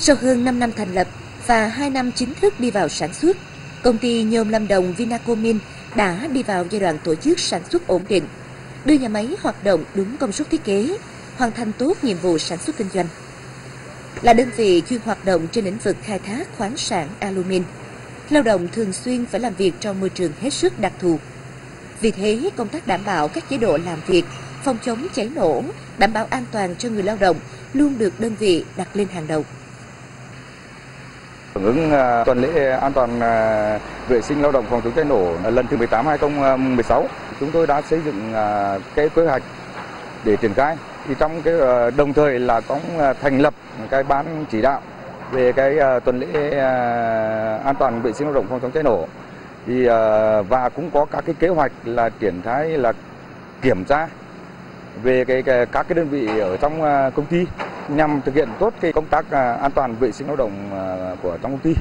Sau hơn 5 năm thành lập và 2 năm chính thức đi vào sản xuất, công ty nhôm Lâm Đồng Vinacomin đã đi vào giai đoạn tổ chức sản xuất ổn định, đưa nhà máy hoạt động đúng công suất thiết kế, hoàn thành tốt nhiệm vụ sản xuất kinh doanh. Là đơn vị chuyên hoạt động trên lĩnh vực khai thác khoáng sản alumin, lao động thường xuyên phải làm việc trong môi trường hết sức đặc thù. Vì thế, công tác đảm bảo các chế độ làm việc, phòng chống cháy nổ, đảm bảo an toàn cho người lao động luôn được đơn vị đặt lên hàng đầu. Hưởng ứng tuần lễ an toàn vệ sinh lao động phòng chống cháy nổ lần thứ 18 2016, chúng tôi đã xây dựng cái kế hoạch để triển khai. Thì trong cái đồng thời là cũng thành lập cái ban chỉ đạo về cái tuần lễ an toàn vệ sinh lao động phòng chống cháy nổ. Thì và cũng có các cái kế hoạch là triển khai là kiểm tra về các cái đơn vị ở trong công ty nhằm thực hiện tốt cái công tác an toàn vệ sinh lao động của trong công ty.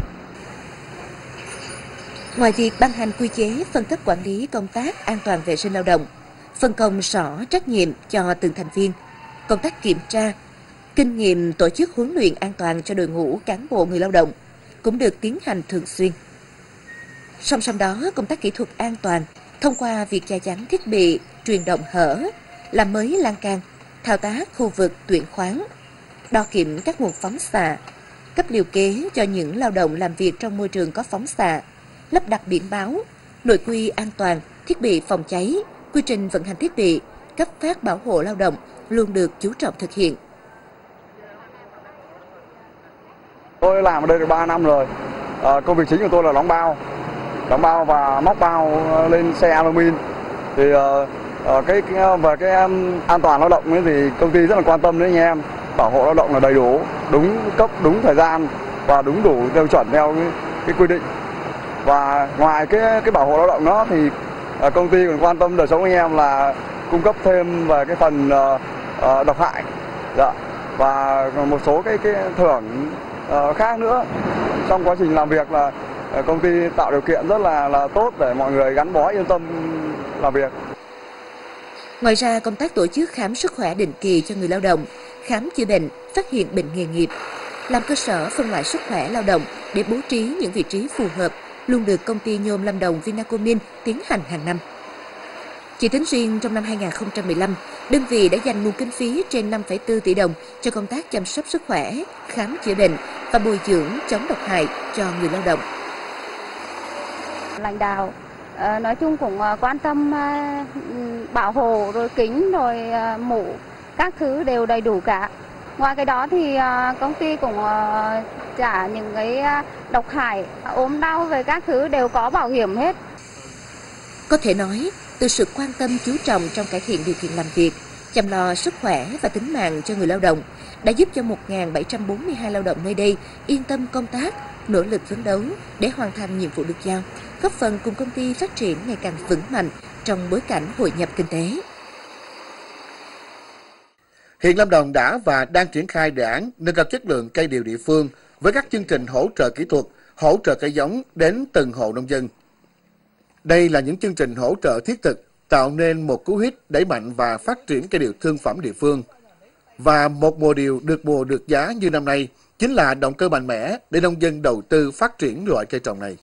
Ngoài việc ban hành quy chế phân cấp quản lý công tác an toàn vệ sinh lao động, phân công rõ trách nhiệm cho từng thành viên, công tác kiểm tra, kinh nghiệm tổ chức huấn luyện an toàn cho đội ngũ cán bộ người lao động cũng được tiến hành thường xuyên. Song song đó, công tác kỹ thuật an toàn thông qua việc che chắn thiết bị truyền động hở, làm mới lan can, thao tác khu vực tuyển khoáng, đo kiểm các nguồn phóng xạ, cấp liều kế cho những lao động làm việc trong môi trường có phóng xạ, lắp đặt biển báo, nội quy an toàn, thiết bị phòng cháy, quy trình vận hành thiết bị, cấp phát bảo hộ lao động luôn được chú trọng thực hiện. Tôi làm ở đây được 3 năm rồi. Công việc chính của tôi là đóng bao và móc bao lên xe alumin. Thì về cái an toàn lao động ấy thì công ty rất là quan tâm đến anh em, bảo hộ lao động là đầy đủ, đúng cấp, đúng thời gian và đúng đủ tiêu chuẩn theo cái quy định. Và ngoài cái bảo hộ lao động đó thì công ty còn quan tâm đời sống anh em là cung cấp thêm về cái phần độc hại, và một số cái thưởng khác nữa. Trong quá trình làm việc là công ty tạo điều kiện rất là tốt để mọi người gắn bó yên tâm làm việc. Ngoài ra, công tác tổ chức khám sức khỏe định kỳ cho người lao động, khám chữa bệnh, phát hiện bệnh nghề nghiệp, làm cơ sở phân loại sức khỏe lao động để bố trí những vị trí phù hợp luôn được công ty nhôm Lâm Đồng Vinacomin tiến hành hàng năm. Chỉ tính riêng trong năm 2015, đơn vị đã dành nguồn kinh phí trên 5,4 tỷ đồng cho công tác chăm sóc sức khỏe, khám chữa bệnh và bồi dưỡng chống độc hại cho người lao động. Lãnh đạo nói chung cũng quan tâm bảo hộ rồi kính rồi mũ, các thứ đều đầy đủ cả. Ngoài cái đó thì công ty cũng trả những cái độc hại, ốm đau về các thứ đều có bảo hiểm hết. Có thể nói, từ sự quan tâm chú trọng trong cải thiện điều kiện làm việc, chăm lo sức khỏe và tính mạng cho người lao động đã giúp cho 1.742 lao động nơi đây yên tâm công tác, nỗ lực phấn đấu để hoàn thành nhiệm vụ được giao, góp phần cùng công ty phát triển ngày càng vững mạnh trong bối cảnh hội nhập kinh tế. Hiện Lâm Đồng đã và đang triển khai đề án nâng cao chất lượng cây điều địa phương với các chương trình hỗ trợ kỹ thuật, hỗ trợ cây giống đến từng hộ nông dân. Đây là những chương trình hỗ trợ thiết thực tạo nên một cú hích đẩy mạnh và phát triển cây điều thương phẩm địa phương. Và một mùa điều được mùa được giá như năm nay chính là động cơ mạnh mẽ để nông dân đầu tư phát triển loại cây trồng này.